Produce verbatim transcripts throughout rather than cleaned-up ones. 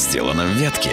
сделано в ветке.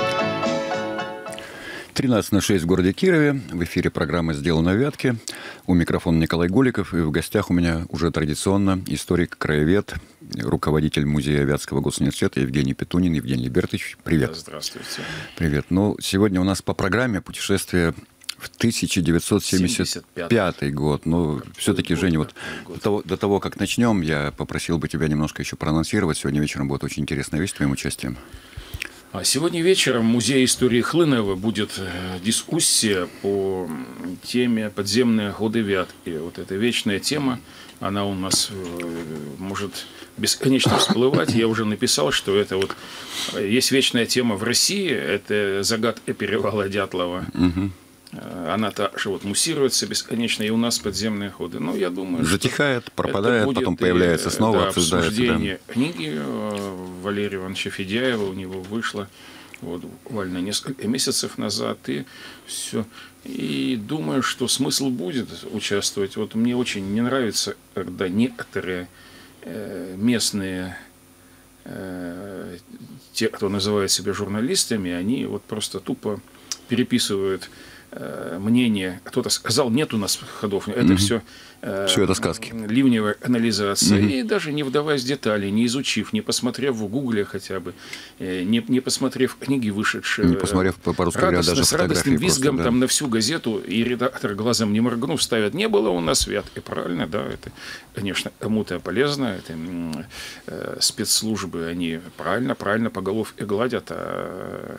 тринадцать ноль шесть в городе Кирове. В эфире программа «Сделано в Вятке». У микрофона Николай Голиков. И в гостях у меня уже традиционно историк-краевед, руководитель музея Вятского госуниверситета Евгений Петунин. Евгений Альбертович, привет. Здравствуйте. Привет. Ну, сегодня у нас по программе путешествие в тысяча девятьсот семьдесят пятый год. Ну, все-таки, Женя, вот до того, до того, как начнем, я попросил бы тебя немножко еще проанонсировать. Сегодня вечером будет очень интересная вещь с твоим участием. А сегодня вечером в Музее истории Хлынова будет дискуссия по теме «Подземные ходы Вятки». Вот эта вечная тема, она у нас может бесконечно всплывать. Я уже написал, что это вот есть вечная тема в России, это загадка перевала Дятлова. Угу. Она также вот муссируется бесконечно, и у нас подземные ходы. Ну, я думаю, затихает, пропадает, потом появляется и, снова, да, обсуждается. Обсуждение да. книги Валерия Ивановича Федяева, у него вышло вот, буквально несколько месяцев назад, и все. И думаю, что смысл будет участвовать. Вот мне очень не нравится, когда некоторые э, местные э, те, кто называет себя журналистами, они вот просто тупо переписывают мнение. Кто-то сказал, нет у нас ходов. Это угу. все, все это сказки. Ливневая анализация. Угу. И даже не вдаваясь в детали, не изучив, не посмотрев в Гугле хотя бы, не, не посмотрев книги вышедшие. Не посмотрев, по-русски говоря, даже с радостным визгом просто, да. там на всю газету, и редактор глазом не моргнув ставят, не было у нас Вятки. Правильно, да, это, конечно, кому-то полезно. Это э, спецслужбы, они правильно, правильно по головке гладят, а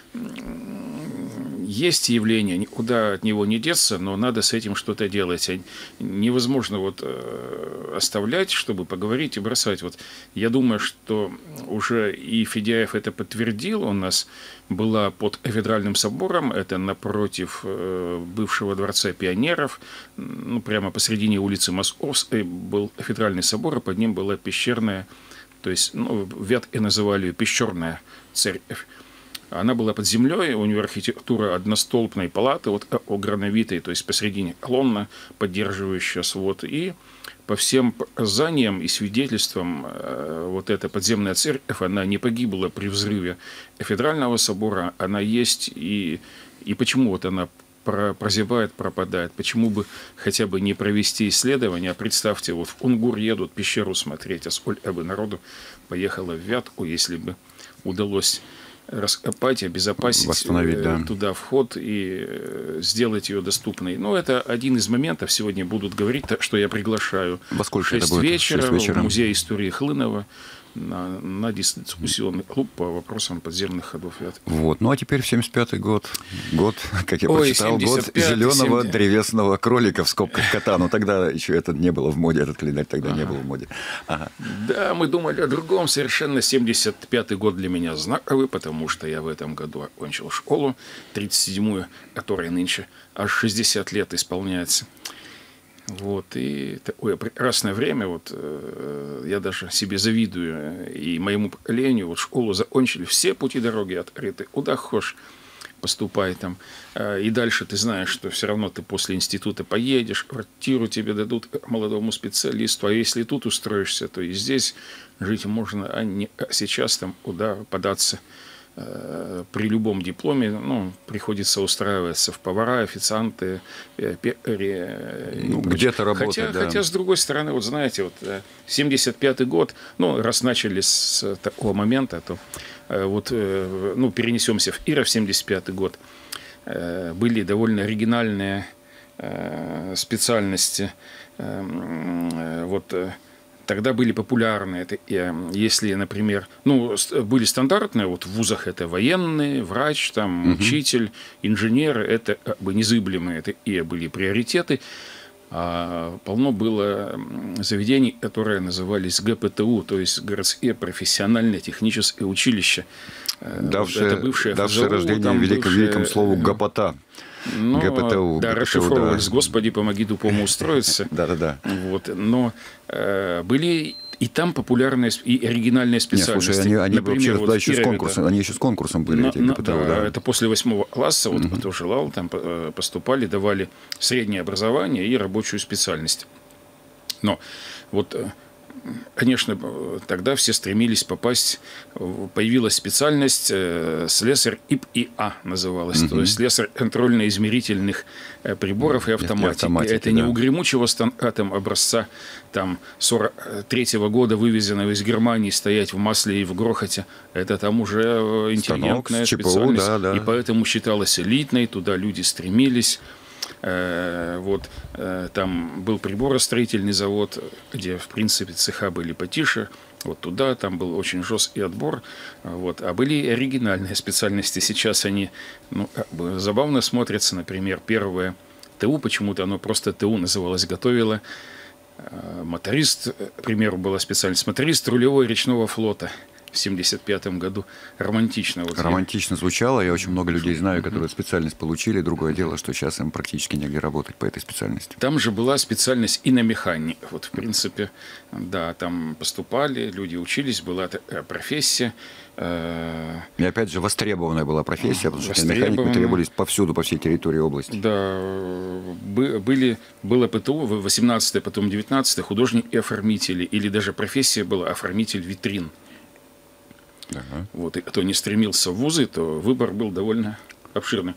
есть явление, никуда от него не деться, но надо с этим что-то делать. Невозможно вот оставлять, чтобы поговорить и бросать. Вот я думаю, что уже и Федяев это подтвердил. У нас была под кафедральным собором, это напротив бывшего дворца пионеров, ну, прямо посредине улицы Московской был кафедральный собор, а под ним была пещерная, то есть ну, в Вятке называли ее пещерная церковь. Она была под землей, у нее архитектура одностолбной палаты, вот грановитой, то есть посредине колонна, поддерживающая свод. И по всем показаниям и свидетельствам вот эта подземная церковь, она не погибла при взрыве кафедрального собора, она есть. И, и почему вот она прозябает, пропадает? Почему бы хотя бы не провести исследование? Представьте, вот в Кунгур едут пещеру смотреть, а сколько бы народу поехало в Вятку, если бы удалось раскопать, обезопасить, восстановить, да. туда вход и сделать ее доступной. Ну, это один из моментов. Сегодня будут говорить, так что я приглашаю во сколько шесть это будет? вечера, шесть вечера в Музей истории Хлынова на, на дискуссионный клуб по вопросам подземных ходов Вятки. Вот. Ну, а теперь семьдесят пятый год. Год, как я Ой, прочитал, год зеленого семьдесят... древесного кролика в скобках кота. Но тогда еще это не было в моде, этот календарь тогда ага. не был в моде. Ага. Да, мы думали о другом. Совершенно семьдесят пятый год для меня знаковый, потому что я в этом году окончил школу, тридцать седьмую, которой нынче аж шестьдесят лет исполняется. Вот, и такое прекрасное время, вот, э, я даже себе завидую, и моему поколению, вот, школу закончили, все пути дороги открыты, куда хочешь, поступай там, э, и дальше ты знаешь, что все равно ты после института поедешь, квартиру тебе дадут как молодому специалисту, а если тут устроишься, то и здесь жить можно, а не а сейчас там куда податься. При любом дипломе, ну, приходится устраиваться в повара, официанты, пекари. Ну, где-то работать, хотя, да. хотя, с другой стороны, вот знаете, вот семьдесят пятый год, ну, раз начали с такого момента, то вот, ну, перенесемся в Ира в семьдесят пятый год. Были довольно оригинальные специальности. Вот тогда были популярны. Это, если, например, ну, были стандартные, вот в вузах это военный, врач, там, угу. учитель, инженер, это как бы незыблемые, это и были приоритеты. А полно было заведений, которые назывались ГПТУ, то есть городские профессиональные технические училища. Давшее, это бывшее давшее ФЗУ, рождение великому, великому слову ГПТА. Ну, ГПТУ. Да, расшифровывались, да. Господи, помоги тупому устроиться. Да-да-да. Вот, но э, были и там популярные и оригинальные специальности. Нет, слушай, они, они Например, вообще вот еще с конкурсом, они еще с конкурсом были, на, эти на, ГПТУ, да, да. Это после восьмого класса, вот, uh-huh. кто желал, там поступали, давали среднее образование и рабочую специальность. Но вот конечно, тогда все стремились попасть, появилась специальность слесарь И П И А называлась, угу. То есть слесарь контрольно-измерительных приборов и автоматики. автоматики Это да. не у гремучего станка там, образца там, сорок третьего года, вывезенного из Германии, стоять в масле и в грохоте. Это там уже интеллигентная ЧПУ, специальность. Да, да. И поэтому считалась элитной, туда люди стремились. Вот, там был приборостроительный завод, где, в принципе, цеха были потише. Вот туда, там был очень жесткий отбор. Вот. А были оригинальные специальности. Сейчас они ну, забавно смотрятся. Например, первое ТУ, почему-то оно просто ТУ называлось, готовило. Моторист, к примеру, была специальность. Моторист рулевой речного флота. В семьдесят пятом году. Романтично. Вот Романтично я... звучало. Я очень много людей знаю, которые mm-hmm. специальность получили. Другое дело, что сейчас им практически негде работать по этой специальности. Там же была специальность и на механика. Вот, в принципе, да, там поступали, люди учились, была такая профессия. И опять же, востребованная была профессия, потому что механики требовались повсюду, по всей территории области. Да, были, было ПТУ, в восемнадцатом, потом девятнадцатом художник и оформители. Или даже профессия была оформитель витрин. Ага. Вот, и кто не стремился в вузы, то выбор был довольно обширный.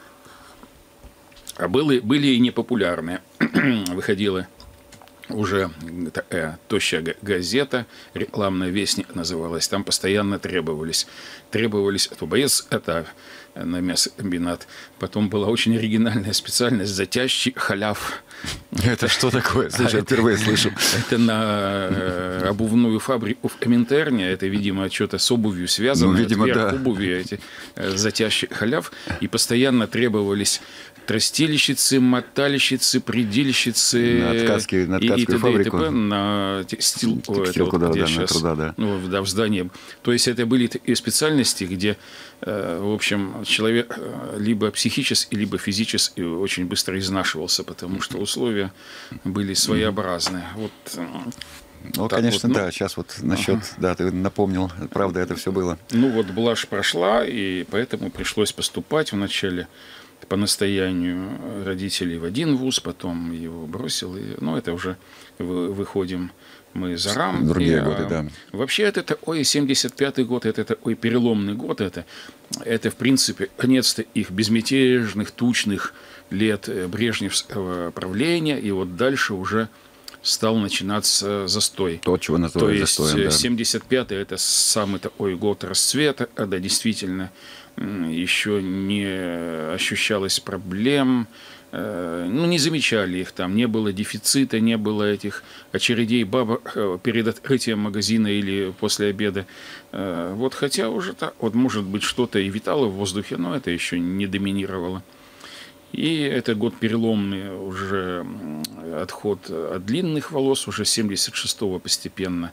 А были, были и непопулярные. Выходила уже такая тощая газета, рекламная «Вестник» называлась. Там постоянно требовались. Требовались, то боец, это на мясокомбинат. Потом была очень оригинальная специальность «Затяжчий халяв». Это что такое? Слушай, я впервые слышу. Это на обувную фабрику в Коминтерне. Это, видимо, что-то с обувью связано. Ну, видимо, да. Обуви, эти затяжчий халяв. И постоянно требовались тростильщицы, мотальщицы, предельщицы. На ткацкую, на ткацкую и, и фабрику. И т.д. На текстил, текстилку, это, да, да, сейчас, на труда, да. Ну, да, в здании. То есть это были такие специальности, где, в общем, человек либо психически, либо физически очень быстро изнашивался, потому что условия были своеобразные. Вот. Ну, так конечно, вот, ну, да. Сейчас вот насчет, ага. да, ты напомнил, правда, это все было. Ну, вот блажь прошла, и поэтому пришлось поступать вначале по настоянию родителей в один вуз, потом его бросил. И, ну, это уже выходим мы за рамки. Другие годы, да. Вообще, это такой семьдесят пятый год, это такой переломный год. Это, это в принципе, конец-то их безмятежных, тучных лет брежневского правления. И вот дальше уже стал начинаться застой. То, чего называют застоем, То есть семьдесят пятый да. это самый такой год расцвета, когда действительно еще не ощущалось проблем, ну, не замечали их там, не было дефицита, не было этих очередей бабок перед открытием магазина или после обеда. Вот, хотя уже так, вот, может быть, что-то и витало в воздухе, но это еще не доминировало. И это год переломный, уже отход от длинных волос, уже с семьдесят шестого постепенно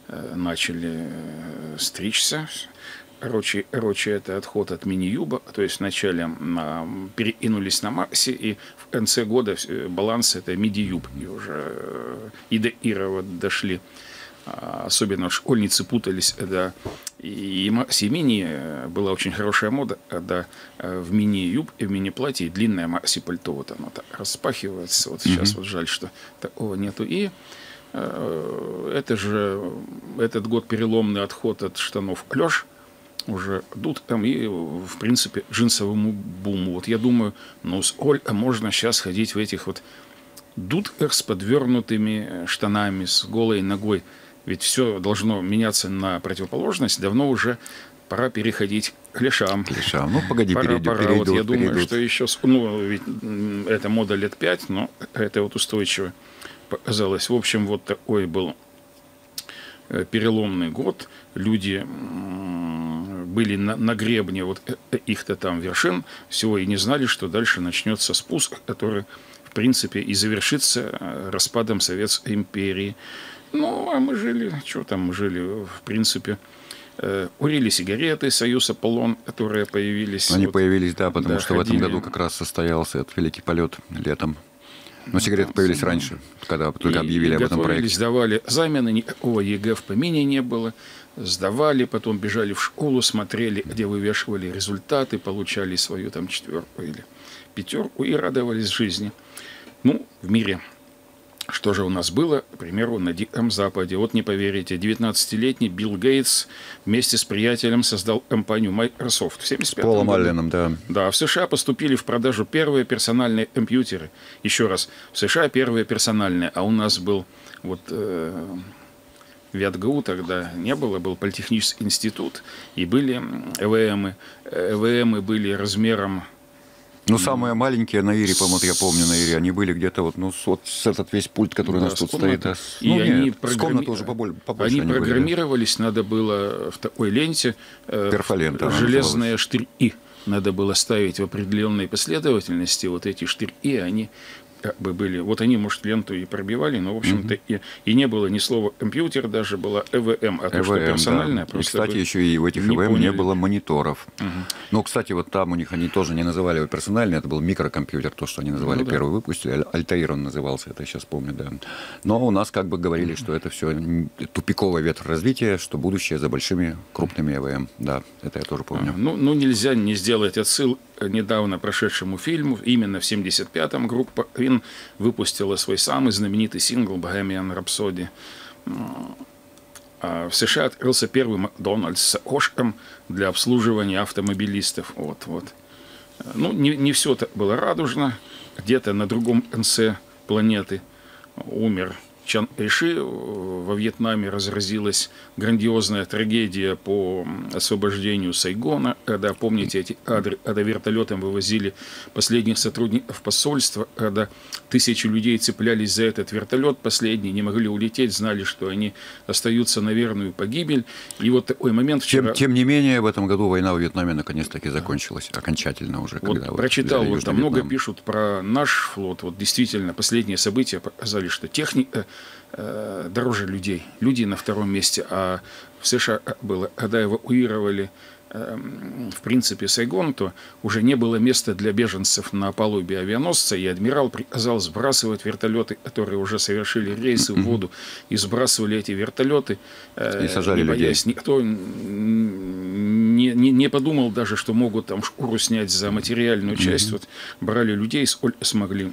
начали стричься. Короче, короче, это отход от мини-юба, то есть вначале на, перекинулись на макси, и в конце года баланс это миди-юб, и уже и до Ира вот дошли. Особенно школьницы путались, когда и макси, и мини была очень хорошая мода, когда в мини-юб и в мини-платье длинное макси-пальто, вот оно так распахивается, вот сейчас mm-hmm. вот жаль, что такого нету. И это же, этот год переломный отход от штанов клеш, уже идут там и, в принципе, джинсовому буму. Вот я думаю, ну, сколько можно сейчас ходить в этих вот дудках с подвернутыми штанами, с голой ногой. Ведь все должно меняться на противоположность. Давно уже пора переходить к клешам. Клешам. Ну, погоди, пора, перейдут, пора. перейдут, Вот я перейдут. думаю, что еще... Ну, ведь это мода лет пять, но это вот устойчиво показалось. В общем, вот такой был переломный год. Люди были на, на гребне вот их-то там вершин, всего и не знали, что дальше начнется спуск, который, в принципе, и завершится распадом Советской империи. Ну, а мы жили, что там, мы жили, в принципе, э, курили сигареты, Союз Аполлон, которые появились. Они вот, появились, да, потому да, что ходили. В этом году как раз состоялся этот великий полет летом. Но сигареты появились да. раньше, когда только объявили и об этом проекте. Сдавали экзамены, никакого ЕГЭ в помине не было. Сдавали, потом бежали в школу, смотрели, где вывешивали результаты, получали свою там четверку или пятерку и радовались жизни. Ну, в мире Что же у нас было, к примеру, на Диком Западе? Вот не поверите, девятнадцатилетний Билл Гейтс вместе с приятелем создал компанию Microsoft в семьдесят пятом году. Полом Алленом, да. Да, в США поступили в продажу первые персональные компьютеры. Еще раз, в США первые персональные, а у нас был вот э, в ЯДГУ тогда не было, был политехнический институт, и были ЭВМы. ЭВМы были размером... Ну, самые маленькие на Ире, по-моему, я помню, на Ире, они были где-то вот, ну, вот с этот весь пульт, который да, у нас тут стоит. Да. И ну, они нет, программи... с комнаты уже побольше, побольше они, они программировались, были, да. Надо было в такой ленте Перфолент, железные штырьи надо было ставить в определенной последовательности. Вот эти штырьи, они... как бы были, вот они, может, ленту и пробивали, но, в общем-то, mm-hmm. и, и не было ни слова компьютер, даже была ЭВМ, а то, ЭВМ, что персональное, да. И, кстати, еще и в этих не ЭВМ поняли. Не было мониторов. Uh-huh. Ну, кстати, вот там у них они тоже не называли его персональный, это был микрокомпьютер, то, что они называли, ну, да. Первый выпустили, Альтаир он назывался, это я сейчас помню, да. Но у нас как бы говорили, uh-huh. что это все тупиковый ветвь развития, что будущее за большими крупными ЭВМ, да, это я тоже помню. Uh-huh. Ну, ну, нельзя не сделать отсыл недавно прошедшему фильму. Именно в семьдесят пятом группа Queen выпустила свой самый знаменитый сингл «Bohemian Rhapsody». А в США открылся первый Макдональдс с окошком для обслуживания автомобилистов. Вот, вот. Ну, не, не все так было радужно. Где-то на другом конце планеты умер Чан Кайши. Во Вьетнаме разразилась грандиозная трагедия по освобождению Сайгона, когда, помните, эти кадры, когда вертолетом вывозили последних сотрудников посольства, когда тысячи людей цеплялись за этот вертолет последний, не могли улететь, знали, что они остаются на верную погибель. И вот такой момент вчера... Тем, тем не менее, в этом году война в Вьетнаме наконец-таки закончилась, окончательно уже. Вот когда прочитал, вот, вот там много пишут про наш флот. Вот действительно, последние события показали, что техника э, дороже людей. Люди на втором месте. А в США было, когда эвакуировали э, в принципе Сайгон, то уже не было места для беженцев на палубе авианосца, и адмирал приказал сбрасывать вертолеты, которые уже совершили рейсы в воду, и сбрасывали эти вертолеты. Э, и сажали не боясь, людей. Никто не, не, не подумал даже, что могут там шкуру снять за материальную часть. Mm-hmm. Вот брали людей, сколько смогли.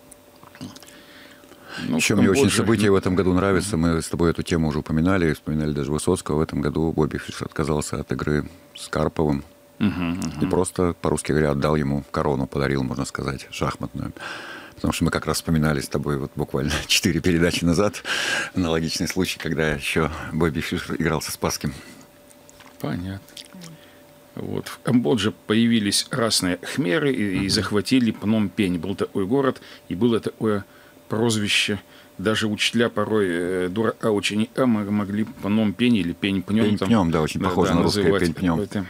Ну, еще мне очень событие в этом году нравится. Мы с тобой эту тему уже упоминали, вспоминали даже Высоцкого. В этом году Бобби Фишер отказался от игры с Карповым. Uh-huh, uh-huh. И просто, по-русски говоря, отдал ему корону, подарил, можно сказать, шахматную. Потому что мы как раз вспоминали с тобой вот буквально четыре передачи назад аналогичный случай, когда еще Бобби Фишер играл со Спасским. Понятно. Вот. В Камбодже появились разные хмеры и, uh-huh. и захватили Пном-Пень. Был такой город, и было такое прозвище. Даже учителя порой э, дурака ученика могли Пном-Пень или Пень-Пнем. Пень-Пнем, да, очень да, похоже да, на русское Пень-Пнем. Это...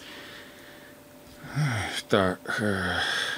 Так. Э...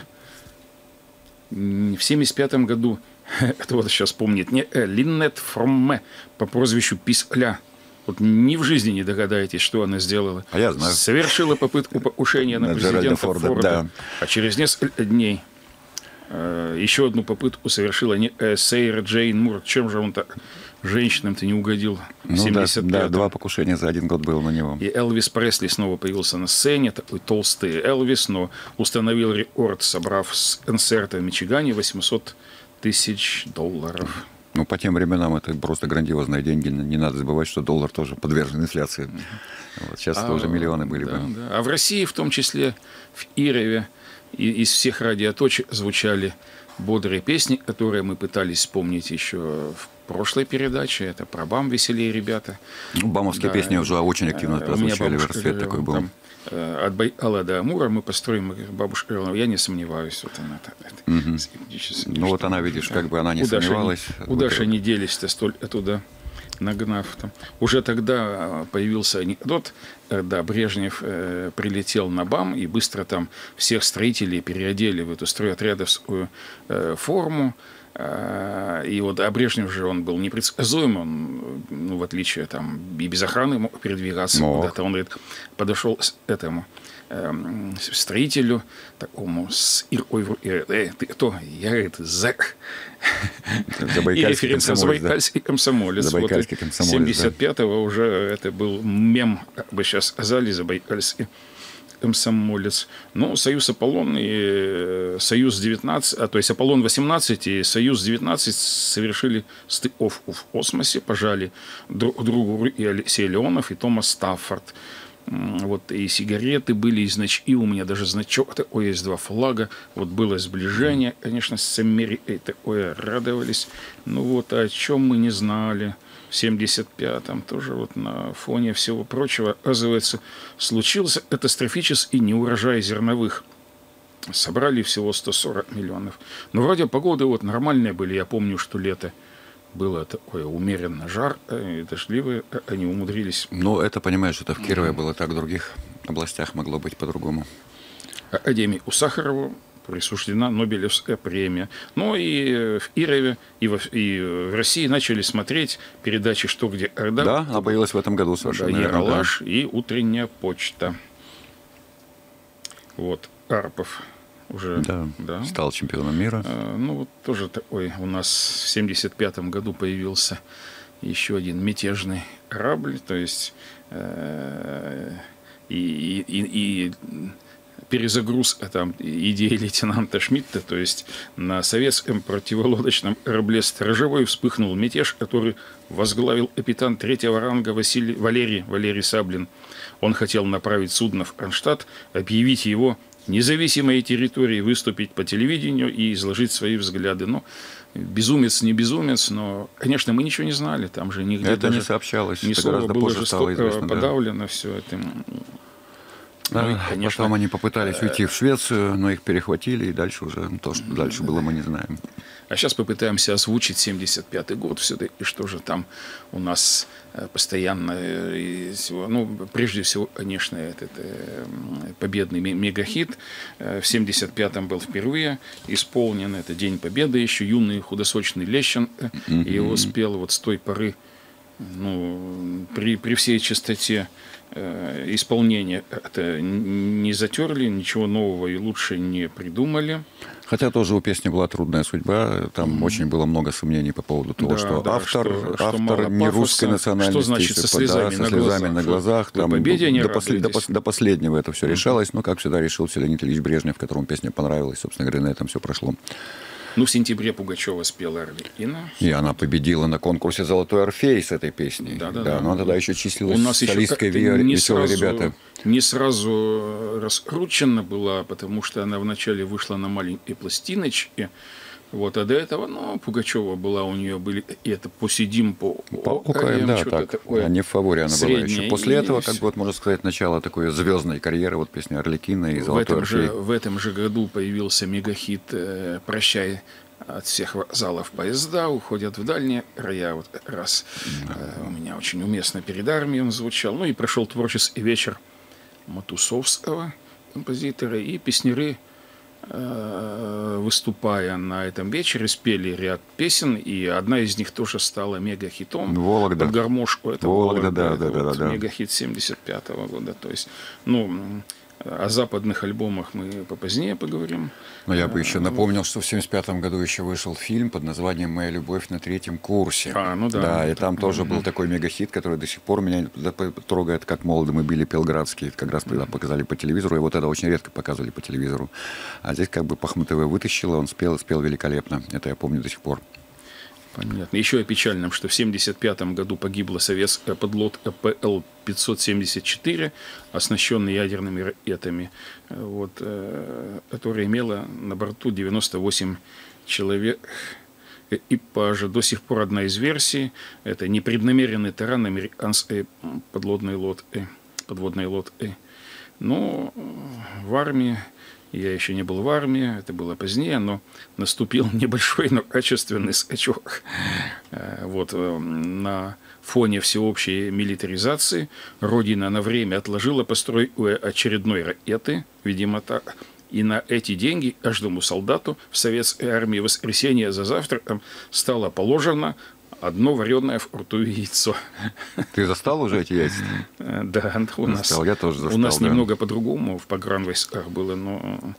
В семьдесят пятом году, это вот сейчас помнит, не э, Линнет Фромме по прозвищу Писля. Вот ни в жизни не догадаетесь, что она сделала. А я знаю. Совершила попытку покушения на, на президента Форда, Форда да. А через несколько дней э, еще одну попытку совершила не э, Сейра Джейн Мур. Чем же он так женщинам-то не угодил в семьдесят пятом? Да, да, два покушения за один год было на него. И Элвис Пресли снова появился на сцене, такой толстый Элвис, но установил рекорд, собрав с концерта в Мичигане восемьсот тысяч долларов. Ну, по тем временам это просто грандиозные деньги. Не надо забывать, что доллар тоже подвержен инфляции. Вот сейчас а, это уже миллионы были да, бы. Да. А в России, в том числе в Ирове, и из всех радиоточек звучали бодрые песни, которые мы пытались вспомнить еще в прошлой передаче. Это про БАМ «Веселее, ребята». Ну, бамовские да, песни уже очень активно прозвучали. Рассвет такой был. Там, от Байкала до Амура мы построим, бабушка говорила, я не сомневаюсь. Вот она так, угу. скептически. Ну вот она, видишь, как бы она не куда сомневалась. Они, куда же они делись-то столь туда, нагнав там. Уже тогда появился анекдот, когда Брежнев э, прилетел на БАМ и быстро там всех строителей переодели в эту стройотрядовскую э, форму. И вот а Брежнев же он был непредсказуем, он, ну, в отличие там и без охраны мог передвигаться мог. Куда-то. Он говорит, подошел к этому э, строителю, такому с иркой в руке, э, ты кто? Я, говорит, зэк. И референция «Забайкальский комсомолец». Забайкальский комсомолец. семьдесят пятого уже это был мем, как бы сейчас сказали, Забайкальский комсомолец. Ну, Союз Аполлон и Союз девятнадцать, а, то есть Аполлон восемнадцать и Союз девятнадцать совершили стыковку в космосе, пожали друг другу и Алексей Леонов, и Томас Стаффорд. Вот и сигареты были, и значки, у меня даже значок такой есть, два флага. Вот было сближение, конечно, с Америкой такое, радовались. Ну вот, о чем мы не знали. В семьдесят пятом тоже вот на фоне всего прочего, оказывается, случился катастрофический неурожай зерновых. Собрали всего сто сорок миллионов. Но вроде погоды вот нормальные были. Я помню, что лето было такое умеренно жарко и дождливое. Они умудрились. Ну, это, понимаешь, это в Кирове было так, в других областях могло быть по-другому. Академику Сахарову присуждена Нобелевская премия. Но и в Кирове, и в, и в России начали смотреть передачи «Что, где, когда». Да, она появилась в этом году совершенно. Да, «Ералаш» да. И «Утренняя почта». Вот, Карпов уже да, да. стал чемпионом мира. А, ну, вот тоже такой у нас в семьдесят пятом году появился еще один мятежный корабль, то есть э, и, и, и перезагруз там, идеи лейтенанта Шмидта, то есть на советском противолодочном корабле «Сторожевой» вспыхнул мятеж, который возглавил капитан третьего ранга Василий, Валерий, Валерий Саблин. Он хотел направить судно в Кронштадт, объявить его независимой территорией, выступить по телевидению и изложить свои взгляды. Ну, безумец не безумец, но, конечно, мы ничего не знали, там же нигде это не сообщалось, ни слова было жестоко подавлено, да. Все это. Да, ну, конечно, потом они попытались уйти в Швецию, но их перехватили, и дальше уже то, что дальше было, мы не знаем. А сейчас попытаемся озвучить семьдесят пятый год все-таки, что же там у нас постоянно, ну, прежде всего, конечно, этот победный мегахит. В семьдесят пятом был впервые исполнен, это День Победы, еще юный худосочный Лещенко, mm-hmm. и его спел вот с той поры, ну, при, при всей чистоте исполнения это не затерли, ничего нового и лучше не придумали. Хотя тоже у песни была трудная судьба, там mm-hmm. очень было много сомнений по поводу того, да, что да, автор, что, автор что не русской национальности, что значит со слезами, да, со слезами на глазах, на глазах там, победе не до, послед, до, до последнего это все mm-hmm. решалось, но, как всегда, решился Леонид Ильич Брежнев, которому песня понравилась, собственно говоря, на этом все прошло. Ну, в сентябре Пугачева спела «Арлекино». И она победила на конкурсе «Золотой Орфей» с этой песней. Да, да, да. Но она тогда еще числилась в солистской «Веселые ребята». Не сразу раскручена была, потому что она вначале вышла на маленькой пластиночке. Вот, а до этого, ну, Пугачева была, у нее были, и это «Посидим по окаям», да, так, такое, не в фаворе она была еще. После этого, как бы, вот, можно сказать, начало такой звездной карьеры, вот песня «Арлекино» и «Золотой Орфей». В этом же году появился мегахит «Прощай, от всех вокзалов поезда уходят в дальние края». Вот как раз да. у меня очень уместно перед армией он звучал. Ну и прошел творческий вечер Матусовского, композитора, и песняры, выступая на этом вечере, спели ряд песен, и одна из них тоже стала мегахитом. Вологда. Под гармошку. Это Вологда, Вологда, да, да, да, вот да, да. Мегахит семьдесят пятого года. То есть, ну, о западных альбомах мы попозднее поговорим. Но я бы еще напомнил, что в семьдесят пятом году еще вышел фильм под названием «Моя любовь на третьем курсе». А, ну да. Да, и там тоже был такой мегахит, который до сих пор меня трогает, как молоды мы били Пелградский. Как раз тогда показали по телевизору, и вот это очень редко показывали по телевизору. А здесь как бы Пахмутова вытащила, он спел, спел великолепно. Это я помню до сих пор. Понятно. Еще о печальном, что в семьдесят пятом году погибла советская подлодка П Л пятьсот семьдесят четыре, оснащенная ядерными ракетами, вот, которая имела на борту девяносто восемь человек экипажа. До сих пор одна из версий – это непреднамеренный таран американской подлодной лодки, подводной лодки. Но в армии, я еще не был в армии, это было позднее, но наступил небольшой, но качественный скачок. Вот, на фоне всеобщей милитаризации Родина на время отложила постройку очередной ракеты, видимо, так. И на эти деньги каждому солдату в советской армии в воскресенье за завтраком стало положено одно вареное вкрутую яйцо. Ты застал уже эти яйца? Да, у нас, застал, я тоже застал, у нас да. немного по-другому в погранвойсках было, но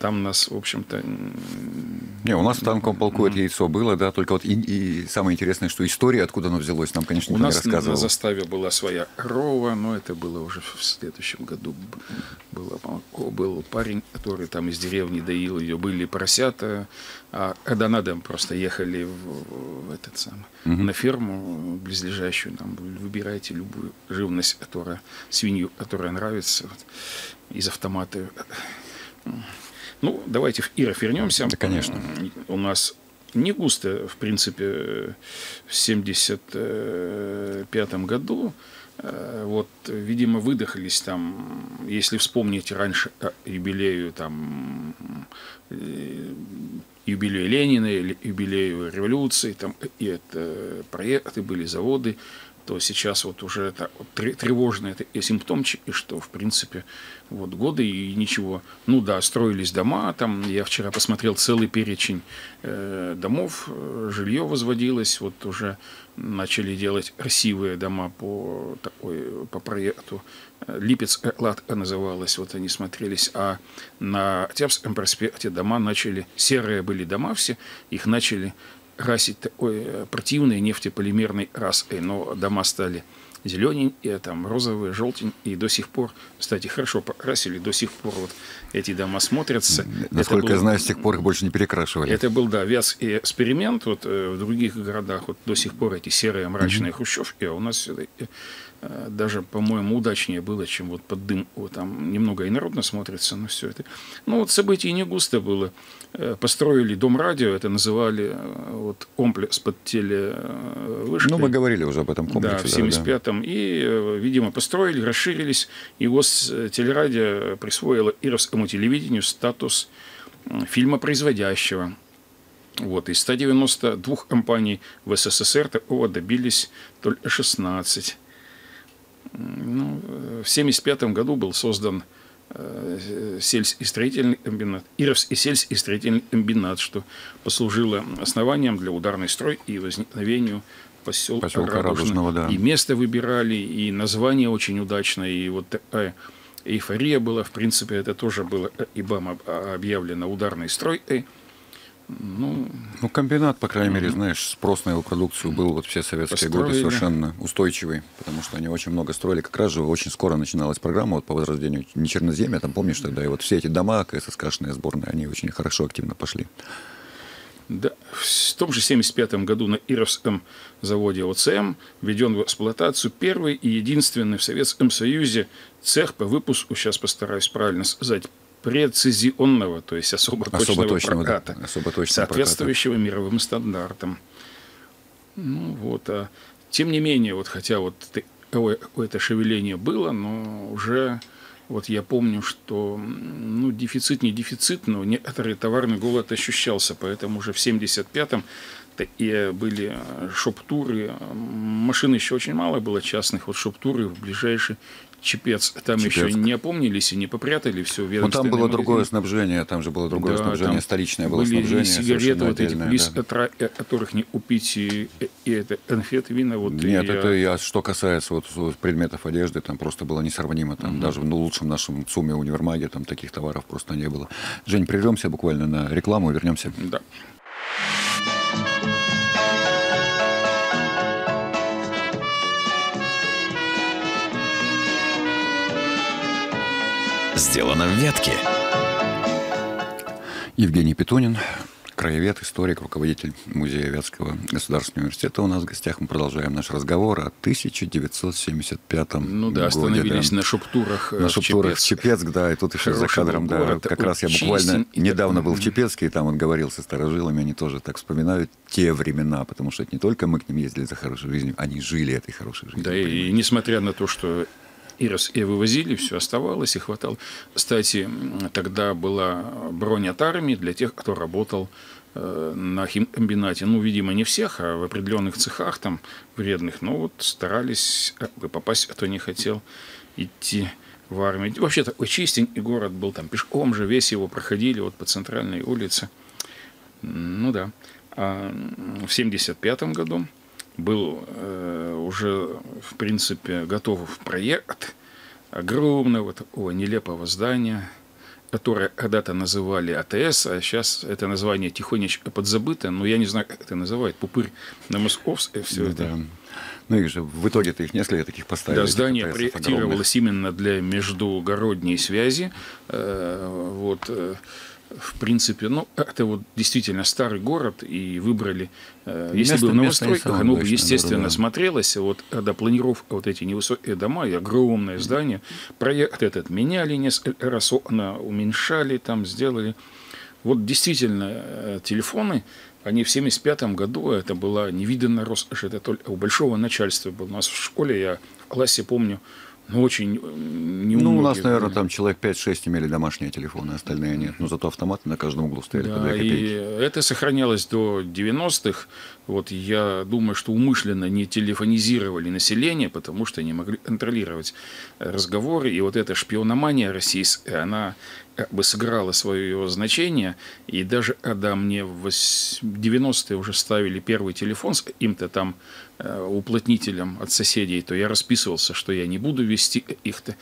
там нас, в общем-то... Не, у нас в танковом полку это яйцо было, да, только вот и, и самое интересное, что история, откуда оно взялось, нам, конечно, никто не рассказывал. У нас на заставе была своя рова, но это было уже в следующем году. Было, был парень, который там из деревни доил ее, были поросята, а когда надо, просто ехали в, в этот самый, угу. на ферму близлежащую, там, выбирайте любую живность, которая, свинью, которая нравится, вот, из автомата. Ну, давайте в Иров вернемся. Да, конечно. У нас не густо, в принципе, в семьдесят пятом году. Вот, видимо, выдохлись там, если вспомнить раньше юбилею, там, юбилею Ленина или юбилею революции, там, и это проекты были, заводы, то сейчас вот уже это вот тревожные это и симптомчики, что, в принципе, вот годы и ничего. Ну да, строились дома, там, я вчера посмотрел целый перечень э, домов, жилье возводилось, вот уже начали делать красивые дома по, такой, по проекту. Липецк-Латка называлась, вот они смотрелись, а на Октябрьском проспекте дома начали, серые были дома все, их начали красить такой противной нефтеполимерной краской, но дома стали зелененькие, там розовые, желтенькие, и до сих пор, кстати, хорошо покрасили, до сих пор вот эти дома смотрятся. Насколько был, я знаю, с тех пор их больше не перекрашивали. Это был, да, вязкий эксперимент, вот в других городах вот до сих пор эти серые мрачные mm-hmm. хрущевки, а у нас все-таки даже, по-моему, удачнее было, чем вот под дым. Вот там немного инородно смотрится, но все это. Ну, вот событий не густо было. Построили дом радио, это называли вот комплекс под телевышкой. Ну, мы говорили уже об этом комплексе. Да, в семьдесят пятом. Да. И, видимо, построили, расширились. И Гостелерадио присвоило Ировскому телевидению статус фильмопроизводящего. Вот, из ста девяноста двух компаний в СССР такого добились только шестнадцать. Ну, в семьдесят пятом году был создан э, сельский строительный комбинат, Ировский сельский строительный комбинат, что послужило основанием для ударной стройки и возникновению поселка, поселка Радужного. Да. И место выбирали, и название очень удачное, и вот такая эйфория была. В принципе, это тоже было ИБАМ объявлено ударной стройкой. Ну, ну, комбинат, по крайней мере, знаешь, спрос на его продукцию был вот все советские построили. годы совершенно устойчивый, потому что они очень много строили. Как раз же очень скоро начиналась программа вот, по возрождению не Черноземья, там, помнишь, тогда и вот все эти дома, КССКшные сборные, они очень хорошо, активно пошли. Да, в том же семьдесят пятом году на Ировском заводе ОЦМ введен в эксплуатацию первый и единственный в Советском Союзе цех по выпуску, сейчас постараюсь правильно сказать, прецизионного, то есть особо, особо точного проката, да, особо точного соответствующего проката. Мировым стандартам. Ну, вот, а, тем не менее, вот, хотя вот какое-то шевеление было, но уже вот я помню, что ну, дефицит не дефицит, но некоторый товарный голод ощущался, поэтому уже в семьдесят пятом и были шоп-туры, машин еще очень мало было частных, вот шоп-туры в ближайший Чепец, там Чепецк. Еще не опомнились и не попрятали все. Ну, там было магазин. Другое снабжение, там же было другое да, снабжение, столичное было были снабжение. Сигареты вот эти, плиз, да. которых не купить, и, и это конфеты, вина. Вот, Нет, я... это я, что касается вот, предметов одежды, там просто было несравнимо. Там, угу. Даже в ну, лучшем нашем ЦУМе универмаге там таких товаров просто не было. Жень, прервемся буквально на рекламу и вернемся. Да. Сделано в Вятке. Евгений Петунин, краевед, историк, руководитель музея Вятского государственного университета. У нас в гостях мы продолжаем наш разговор о тысяча девятьсот семьдесят пятом году. Ну да, годе, остановились да. на шоптурах На шоптурах в Чепецк, да, и тут еще за кадром, да, как раз я буквально недавно был в Чепецке, и там он говорил со старожилами, они тоже так вспоминают те времена, потому что это не только мы к ним ездили за хорошей жизнью, они жили этой хорошей жизнью. Да, и, и несмотря на то, что Ирос и вывозили, все оставалось и хватало. Кстати, тогда была бронь от армии для тех, кто работал э, на химкомбинате. Ну, видимо, не всех, а в определенных цехах там вредных. Но вот старались как бы попасть, кто не хотел идти в армию. Вообще такой чистенький город был, там пешком же весь его проходили вот по центральной улице. Ну да. А в семьдесят пятом году был э, уже, в принципе, готов проект огромного такого нелепого здания которое когда-то называли АТС, а сейчас это название тихонечко подзабыто, но я не знаю, как это называют, пупырь на Московской, все да, это. Да. Ну и же в итоге-то их несколько таких поставили. Да, здание проектировалось именно для междугородней связи. Вот, в принципе, ну, это вот действительно старый город, и выбрали, если место, бы в новостройках, оно бы, естественно, да, да. смотрелось, вот когда планировка, вот эти невысокие дома и огромное здание, проект этот меняли несколько раз, окна уменьшали, там сделали. Вот действительно, телефоны, они в семьдесят пятом году, это была невиданная роскошь, это только у большого начальства было. У нас в школе, я в классе помню, ну, очень не Ну, у нас, наверное, там человек пять-шесть имели домашние телефоны, остальные нет. Но зато автоматы на каждом углу стояли, да, по две копейки. И это сохранялось до девяностых. Вот я думаю, что умышленно не телефонизировали население, потому что не могли контролировать разговоры. И вот эта шпиономания российская, она как бы сыграла свое значение. И даже когда мне в девяностые уже ставили первый телефон с каким-то там уплотнителем от соседей, то я расписывался, что я не буду вести их-то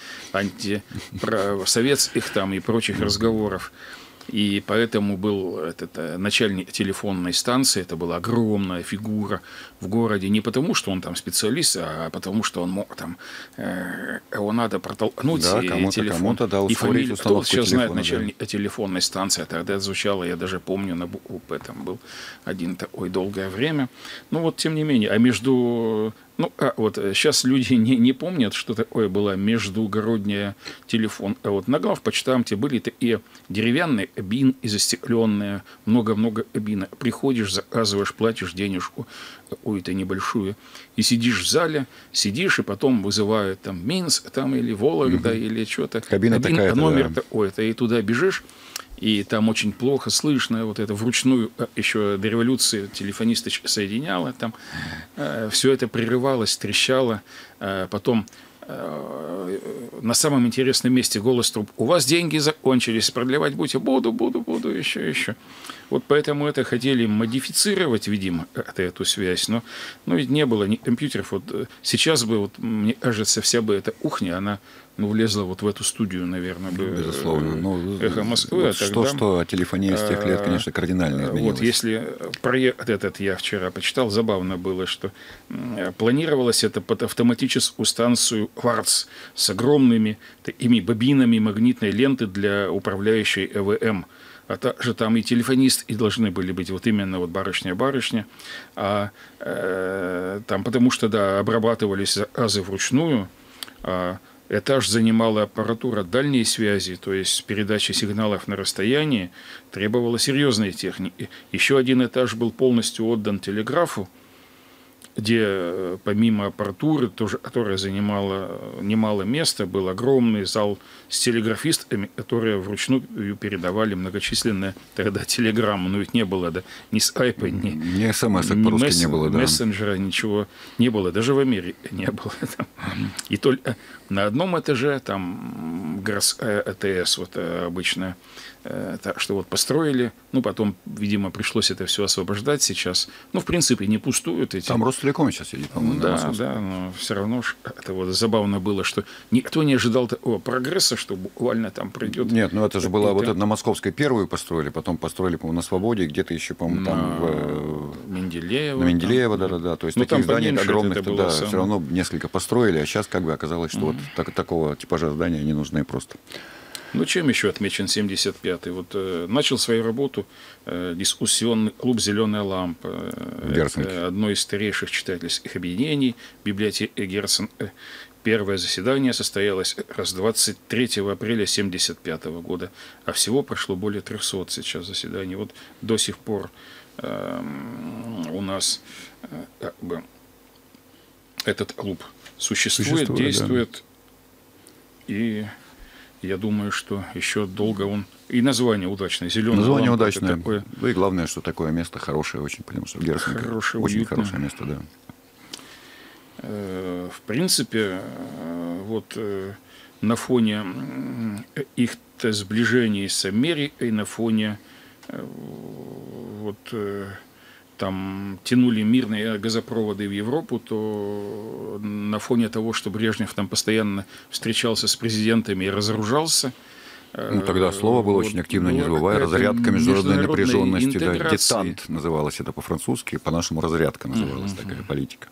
антисоветских там и прочих разговоров. И поэтому был этот начальник телефонной станции, это была огромная фигура в городе, не потому, что он там специалист, а потому, что он мог там, э, его надо протолкнуть, да, и кому-то, телефон, кому-то, да, и фамилию. Кто сейчас телефона, знает начальник да. телефонной станции, тогда звучало, я даже помню, на букву П там был один такой долгое время. Ну вот, тем не менее, а между... Ну, а вот сейчас люди не, не помнят, что такое была междугородняя телефон. А вот на главпочтамте были такие деревянные кабины застекленные, много-много кабин. Приходишь, заказываешь, платишь денежку какую-то небольшую, и сидишь в зале, сидишь, и потом вызывают там Минск там, или Вологда, угу. или что-то. Кабина Кабин, такая-то, номер да. такой-то, и туда бежишь. И там очень плохо слышно, вот это вручную, еще до революции телефонисточка соединяла, там э, все это прерывалось, трещало, э, потом э, на самом интересном месте голос труб: у вас деньги закончились, продлевать будете? Буду, буду, буду, еще, еще. Вот поэтому это хотели модифицировать, видимо, эту связь, но, но ведь не было ни компьютеров. Вот сейчас бы, вот, мне кажется, вся бы эта кухня, она ну, влезла вот в эту студию, наверное, бы. Безусловно. Ну, «Эхо Москвы». Вот а тогда, что-что, а телефония с тех лет, конечно, кардинально изменилась. Вот если проект этот я вчера почитал, забавно было, что планировалось это под автоматическую станцию «Кварц» с огромными такими бобинами магнитной ленты для управляющей Э В М. А также там и телефонисты и должны были быть вот именно вот барышня-барышня. А, э, там, потому что, да, обрабатывались заказы вручную, а этаж занимала аппаратура дальней связи, то есть передача сигналов на расстоянии, требовала серьезной техники. Еще один этаж был полностью отдан телеграфу, где помимо аппаратуры, тоже, которая занимала немало места, был огромный зал с телеграфистами, которые вручную передавали многочисленные тогда телеграммы. Но ведь не было, да, ни скайпа, ни, ни смс ни по-русски месс... не было, да. мессенджера, ничего не было. Даже в Америке не было. Там. И только на одном этаже, там городская Э Т С, вот обычная, так что вот построили, ну, потом, видимо, пришлось это все освобождать сейчас. Ну, в принципе, не пустуют эти... Там Ростелеком сейчас сидит, по-моему, да, да, но все равно это вот забавно было, что никто не ожидал такого прогресса, что буквально там пройдет... Нет, ну это же было вот это на Московской первую построили, потом построили, по-моему, на Свободе, где-то еще, по-моему, там в... Менделеево. На Менделеево, да-да-да. То есть ну, таких зданий огромных, да, сам... все равно несколько построили, а сейчас как бы оказалось, что mm-hmm. вот так, такого типажа здания не нужны просто. Ну, чем еще отмечен семьдесят пятый? Вот э, начал свою работу э, дискуссионный клуб «Зеленая лампа». Это одно из старейших читательских объединений библиотеки Герцен. Первое заседание состоялось раз двадцать третьего апреля семьдесят пятого года, а всего прошло более трехсот сейчас заседаний. Вот до сих пор э, у нас э, как бы, этот клуб существует, существует действует, да. И... Я думаю, что еще долго он... И название удачное. «Зеленая название лампа». удачное. Такое... Ну и главное, что такое место хорошее очень, потому что Герцен очень уютное. Хорошее место, да. В принципе, вот на фоне их-то сближений с Америкой, на фоне вот... там тянули мирные газопроводы в Европу, то на фоне того, что Брежнев там постоянно встречался с президентами и разоружался, Ну, тогда слово было вот, очень активно, не забывая, разрядка международной напряженности, да, детант называлось это по-французски, по-нашему разрядка называлась mm-hmm. такая политика.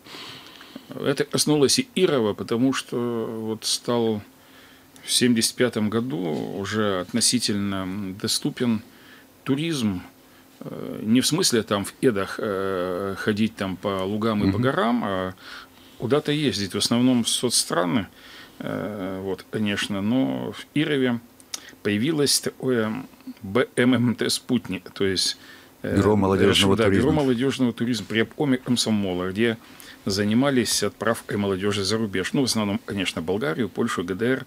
Это коснулось и Ирова, потому что вот стал в семьдесят пятом году уже относительно доступен туризм, не в смысле там в Эдах ходить там по лугам и mm-hmm. по горам, а куда-то ездить, в основном в соцстраны, вот, конечно, но в Ирове появилось такое бэ эм эм тэ «Спутник», то есть Бюро молодежного да, туризма. Бюро молодежного туризма при обкоме комсомола, где занимались отправкой молодежи за рубеж. Ну, в основном, конечно, Болгарию, Польшу, гэ дэ эр,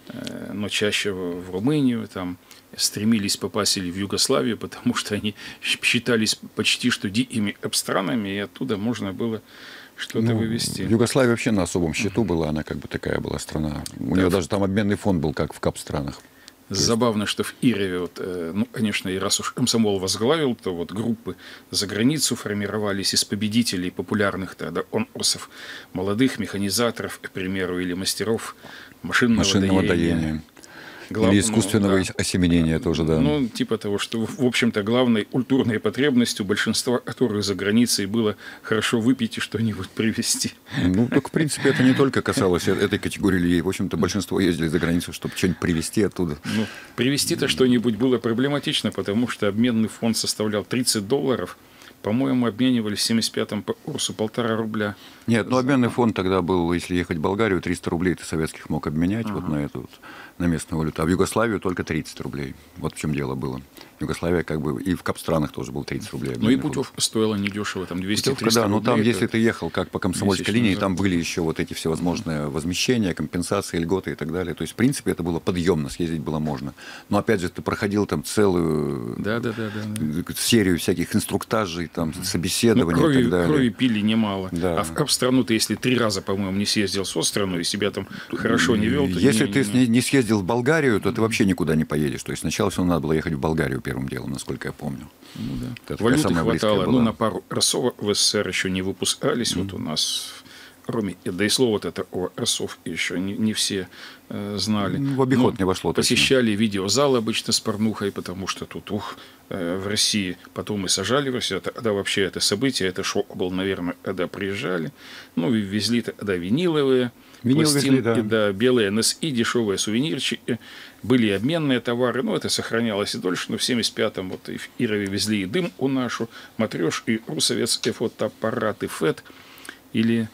но чаще в Румынию, там стремились попасть или в Югославию, потому что они считались почти что дикими странами, и оттуда можно было что-то ну, вывести. Югославия вообще на особом счету uh-huh. была, она как бы такая была страна. У да. нее даже там обменный фонд был, как в кап-странах. Забавно, что в Ирове, вот, ну, конечно, и раз уж комсомол возглавил, то вот группы за границу формировались из победителей популярных тогда конкурсов молодых механизаторов, к примеру, или мастеров машинного, машинного доения. доения. Глав... Или искусственного ну, да. осеменения тоже, да. Ну, типа того, что, в общем-то, главной культурной потребностью большинства, которых за границей, было хорошо выпить и что-нибудь привезти. Ну, так, в принципе, это не только касалось этой категории людей. В общем-то, большинство ездили за границу, чтобы что-нибудь привезти оттуда. Ну, привезти-то что-нибудь было проблематично, потому что обменный фонд составлял тридцать долларов. По-моему, обменивались в семьдесят пятом по курсу полтора рубля. Нет, ну обменный фонд тогда был, если ехать в Болгарию, триста рублей ты советских мог обменять ага. вот на эту вот, на местную валюту. А в Югославию только тридцать рублей. Вот в чем дело было. Югославия как бы и в кап-странах тоже был тридцать рублей. Ну и путевка стоила недешево, там двести-триста да, рублей. Ну там, если ты ехал как по комсомольской линии, там были еще вот эти всевозможные возмещения, компенсации, льготы и так далее. То есть, в принципе, это было подъемно, съездить было можно. Но опять же, ты проходил там целую да, да, да, да, да. серию всяких инструктажей, там, собеседований ну, крови, и так далее. Крови пили немало. Да. А в кап-страну ты, если три раза, по-моему, не съездил со страну и себя там хорошо не вел, то если не, ты не... не съездил в Болгарию, то ты вообще никуда не поедешь. То есть сначала все надо было ехать в Болгарию первым делом, насколько я помню. Ну, да. Валюты хватало. Ну, на пару рассов в эс эс эс эр еще не выпускались. Mm. Вот у нас в Роме, да и слово это о рассов еще не, не все э, знали. В обиход Но не вошло. Посещали точно. Видеозал обычно с порнухой, потому что тут, ух, э, в России потом и сажали в Россию. Тогда вообще это событие, это шок был, наверное, когда приезжали. Ну, и везли тогда виниловые. Винил везли, да. да, белые эн эс и, дешевые сувенирчики, были обменные товары, но это сохранялось и дольше, но в семьдесят пятом вот и в Ирове везли и дым у нашу, матрёш, и русоветские фотоаппараты ФЭТ, или,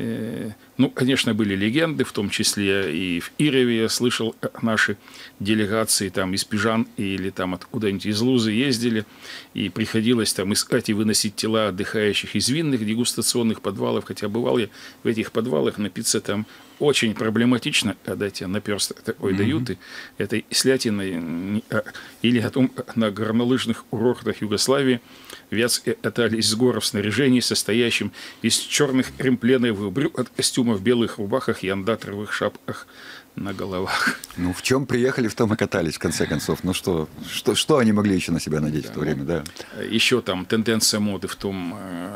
э, ну, конечно, были легенды, в том числе и в Ирове я слышал, наши делегации там из Пижан или там откуда-нибудь из Лузы ездили, и приходилось там искать и выносить тела отдыхающих из винных дегустационных подвалов, хотя бывал я в этих подвалах, напиться там очень проблематично, когда тебе наперсток такой mm-hmm. дают, и этой слятиной, или о том, на горнолыжных курортах Югославии вятские катались с гор в снаряжении, состоящим из черных ремпленовых брюк от костюмов, белых рубахах и андатровых шапках на головах. Ну, в чем приехали, в том и катались, в конце концов. Ну, что, что, что они могли еще на себя надеть да, в то время, да? Еще там тенденция моды в том,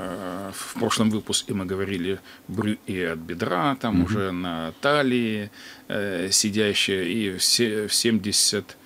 в прошлом выпуске мы говорили брюки от бедра, там угу. уже на талии э, сидящие, и в семьдесят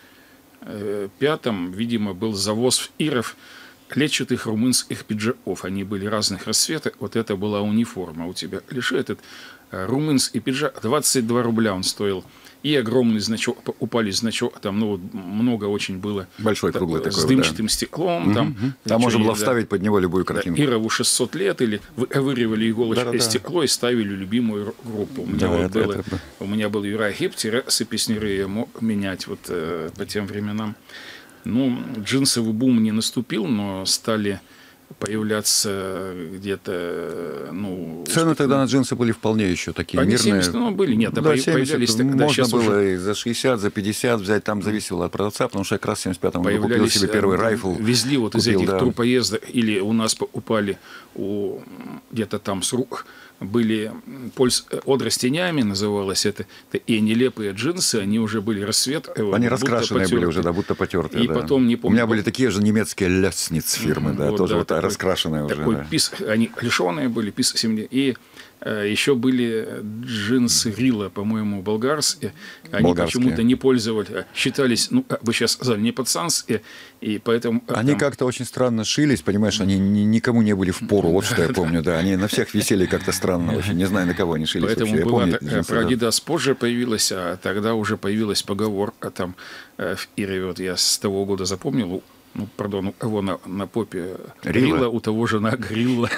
пятом, видимо, был завоз в Иров клетчатых румынских пиджаков. Они были разных расцветок, вот это была униформа у тебя. Лишь этот румынский пиджак, двадцать два рубля он стоил. И огромный значок, покупали значок, там ну, много очень было. Большой, круглый с такой. С дымчатым да. стеклом. Угу. Там, там можно было да, вставить под него любую картинку. Да, Ирову шестьсот лет, или выковыривали иголочкой да, да, стекло и ставили любимую группу. У меня, да, вот это, было, это... у меня был Юрай Гиптер, песняры я мог менять вот, э, по тем временам. Ну, джинсовый бум не наступил, но стали появляться где-то, ну... Цены тогда на джинсы были вполне еще такие они мирные. семьдесят, ну, были, нет, да, появлялись семьдесят, тогда. Можно было уже... и за шестьдесят, за пятьдесят взять, там зависело от продавца, потому что я как раз в семьдесят пятом году купил себе первый райфл. Везли вот купил, из этих да. трупоездок, или у нас покупали у, где-то там с рук, были польс... Одра с тенями называлось это, и нелепые джинсы, они уже были расцвет. Они раскрашенные были уже, да, будто потертые. И да. потом, не помню... У меня были такие же немецкие лясниц фирмы, да, вот, тоже да, вот такой, раскрашенные уже. Такой да. пис, они лишеные были, пис семьи. И Еще были джинсы Рила, по-моему, болгарские. Они почему-то не пользовались, считались, ну, вы сейчас сказали, не пацанские, и поэтому... Они там... как-то очень странно шились, понимаешь, они никому не были в пору, вот что я помню, да. Они на всех висели как-то странно очень, не знаю, на кого они шились. Поэтому вообще. была, помню, так, про Adidas позже появилась, а тогда уже появилась поговорка там в Ире, вот я с того года запомнил, ну, пардон, у кого на, на попе Рила. Рила, у того же на Грилла.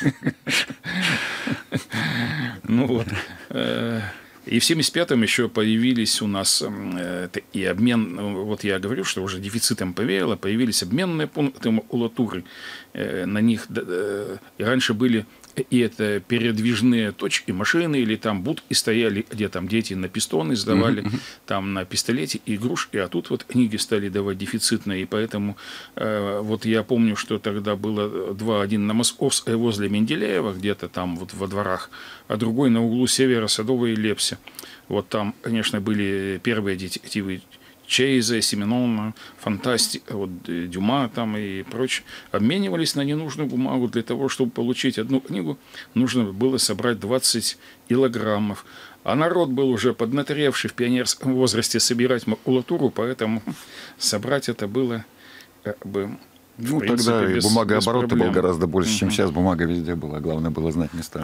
Ну вот. И в семьдесят пятом еще появились у нас и обмен, вот я говорю, что уже дефицитом повеяло, появились обменные пункты макулатуры. На них и раньше были и это передвижные точки, машины или там будки стояли, где там дети на пистоны сдавали, mm-hmm. там на пистолете игрушки, а тут вот книги стали давать дефицитные, и поэтому э, вот я помню, что тогда было два, один на Московской возле Менделеева, где-то там вот во дворах, а другой на углу Севера, Садовой и Лепси. Вот там, конечно, были первые детективы Чейза, Семенона, фантастика, вот Дюма там и прочее, обменивались на ненужную бумагу. Для того, чтобы получить одну книгу, нужно было собрать двадцать килограммов. А народ был уже поднаторевший в пионерском возрасте собирать макулатуру, поэтому собрать это было как бы... Ну, принципе, тогда без, бумагооборот был гораздо больше, угу. чем сейчас. Бумага везде была. Главное было знать места.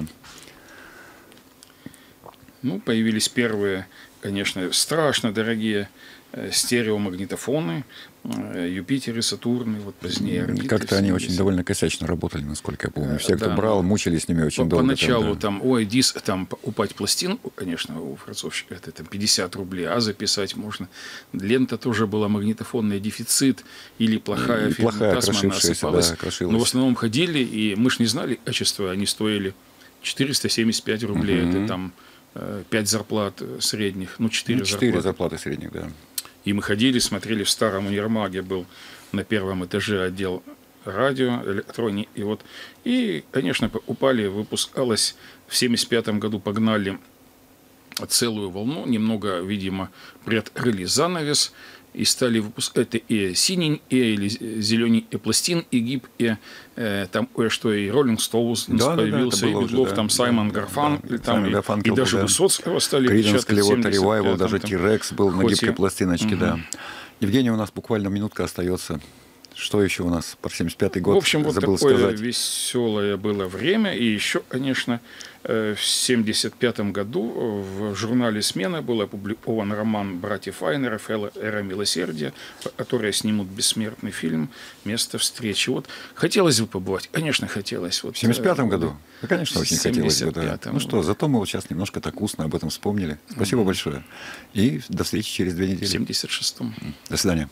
Ну, появились первые, конечно, страшно дорогие стереомагнитофоны, Юпитеры, Сатурны, вот позднее орбиты. Как-то они очень довольно косячно работали, насколько я помню. Все, кто да, брал, мучились с ними очень по, долго. Поначалу там, да. там, ой, диск, там, упать пластинку, конечно, у французов это там пятьдесят рублей, а записать можно. Лента тоже была магнитофонный дефицит или плохая фирма Тасман осыпалась. Да, но в основном ходили, и мы ж не знали качества, они стоили четыреста семьдесят пять рублей. Uh-huh. Это там пять зарплат средних, ну, четыре ну, четыре зарплаты. зарплаты средних, да. И мы ходили, смотрели в старом универмаге, был на первом этаже отдел радио, электроники. И, вот, и конечно, покупали, выпускалось в семьдесят пятом году, погнали целую волну, немного, видимо, приоткрыли занавес, и стали выпускать и синий, и зеленый пластин, и гиб, и э, там кое-что, и Роллинг Стоунс да, появился, да, да, и Бедлов, да, там Саймон да, Гарфанкель, да, там, и, Гарфанкель, и даже да. Высоцкого стали Криденс, печатать. Клевота, Ревайвал, даже Тирекс был на гибкой пластиночке, угу. да. Евгений, у нас буквально минутка остается. Что еще у нас про семьдесят пятый год? В общем, вот забыл такое сказать. Веселое было время. И еще, конечно, в семьдесят пятом году в журнале «Смена» был опубликован роман братьев Айнеров «Эра милосердия», которые снимут бессмертный фильм «Место встречи». Вот хотелось бы побывать? Конечно, хотелось. Вот, в семьдесят пятом году? Да, конечно, очень хотелось бы. Да. Ну что, зато мы вот сейчас немножко так устно об этом вспомнили. Спасибо mm-hmm. большое. И до встречи через две недели. В семьдесят шестом. До свидания.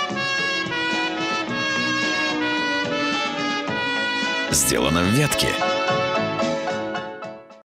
Сделано в Вятке.